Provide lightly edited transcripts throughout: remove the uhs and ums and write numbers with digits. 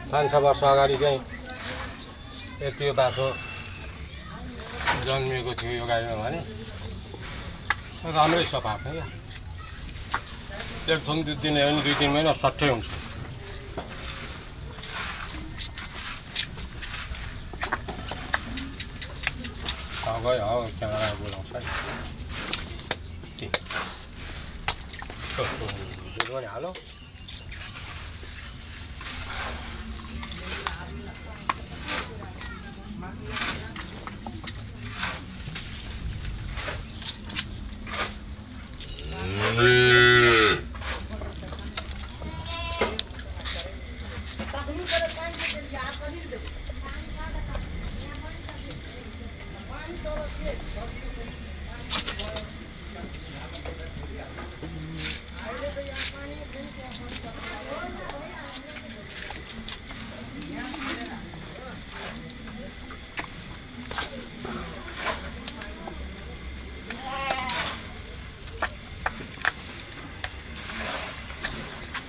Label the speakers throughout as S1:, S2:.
S1: 5-6 वर्ष अगाडि चाहिँ यति यो बाछो जन्मिएको थियो यो गाईमा भने राम्रै सफा छ क्या एक थुन दिने हो भने 2-3 महिना सट्टै हुन्छ गयो हो क्यामेरा बोलाउँछ है हालो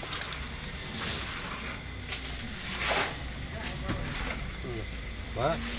S1: What?